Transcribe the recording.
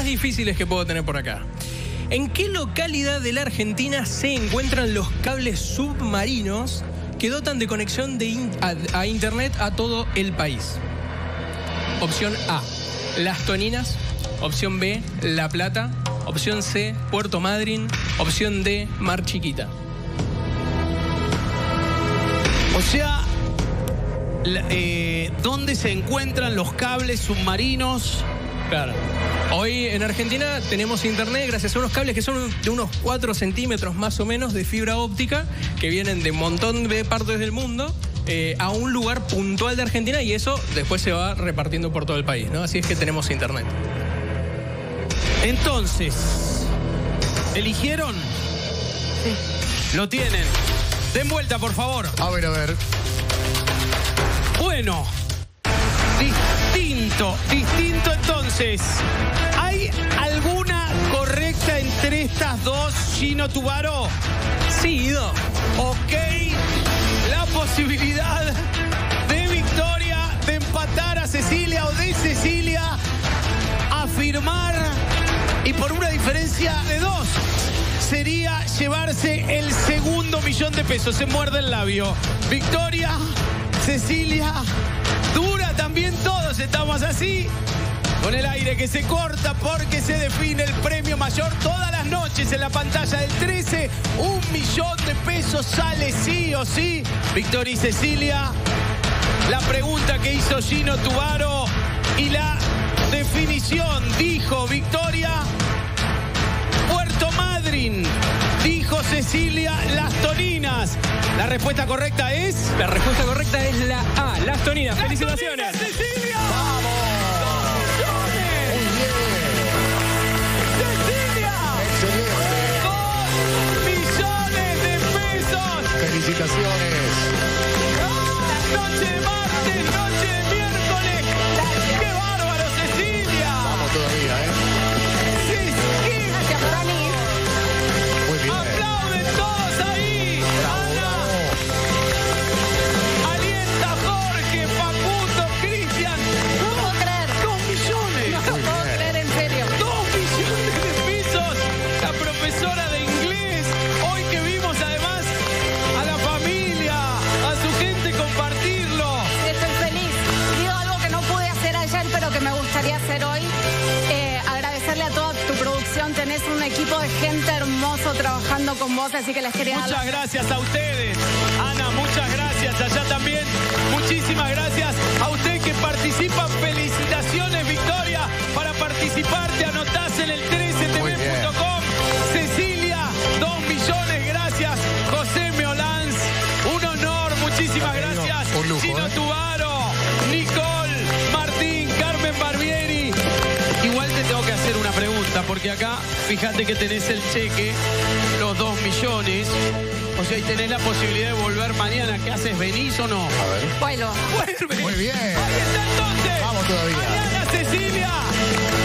difíciles que puedo tener por acá. ¿En qué localidad de la Argentina se encuentran los cables submarinos que dotan de conexión a internet a todo el país? Opción A, Las Toninas. Opción B, La Plata. Opción C, Puerto Madryn. Opción D, Mar Chiquita. O sea, ¿dónde se encuentran los cables submarinos? Claro. Hoy en Argentina tenemos internet gracias a unos cables que son de unos 4 centímetros más o menos de fibra óptica que vienen de un montón de partes del mundo a un lugar puntual de Argentina, y eso después se va repartiendo por todo el país, ¿no? Así es que tenemos internet. Entonces, ¿eligieron? Sí. Lo tienen. Den vuelta, por favor. A ver. Bueno, distinto entonces. ¿Hay alguna correcta entre estas dos, Gino Tubaro? Sí, Ido. Ok, la posibilidad de victoria, de empatar a Cecilia o de Cecilia a firmar, y por una diferencia de 2, sería llevarse el segundo $1.000.000. Se muerde el labio. Victoria, Cecilia, dura también, todos estamos así, con el aire que se corta porque se define el premio mayor todas las noches en la pantalla del 13. $1.000.000 sale sí o sí. Victoria y Cecilia, la pregunta que hizo Gino Tubaro y la definición, dijo Victoria Puerto Madryn, dijo Cecilia Las Toninas. La respuesta correcta es... La respuesta correcta es la A, Las Toninas. ¡Felicitaciones! ¡Las Toninas, Cecilia! ¡Vamos! Muy bien. ¡Cecilia! Excelente. $2.000.000. Felicitaciones. Noche de martes, noche de miércoles. ¡Qué bárbaro, Cecilia! Vamos todavía, Sí, Gracias, Dani. Muy bien. aplauden todos ahí. Ana, alienta Jorge, Facundo, Cristian. No puedo creer. 2 millones. No puedo creer, en serio. $2.000.000. La profesora de inglés, hoy que vimos además a la familia, a su gente compartirlo. Estoy feliz. Digo algo que no pude hacer ayer, pero que me gustaría hacer hoy. Agradecerle a toda tu producción. Tenés un equipo de gente hermoso trabajando con vos, así que les quería dar Muchas gracias a ustedes. Ana, muchas gracias. Allá también, muchísimas gracias a usted que participa. Felicitaciones, Victoria. Para participar te anotás en el 13tv.com. Cecilia, 2 millones, gracias. José Meolans, un honor, muchísimas gracias. Un lujo, Gino Tubaro, Nicole, Martín, Carmen Barbieri. Igual te tengo que hacer una pregunta, porque acá, fíjate que tenés el cheque, los 2 millones. O sea, y tenés la posibilidad de volver mañana. ¿Qué haces? ¿Venís o no? A ver. vuelo. ¡Vuelve! Muy bien. Ahí está entonces. Vamos todavía. Mañana, Cecilia.